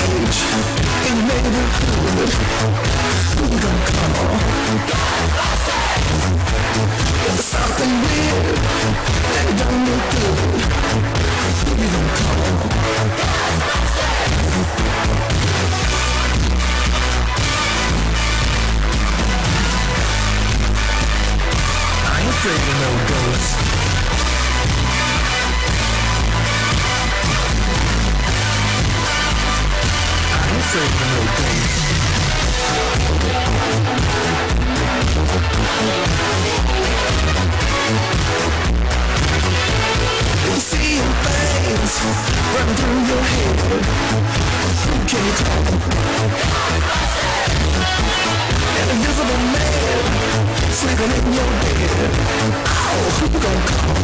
stage in the neighborhood. Who you gonna call? There's something weird that don't look good. Who you gonna call? I ain't afraid of no ghosts. I ain't afraid of no ghosts. You see things running through your head. Who can you call? An invisible man sleeping in your bed. Oh, who you gonna call?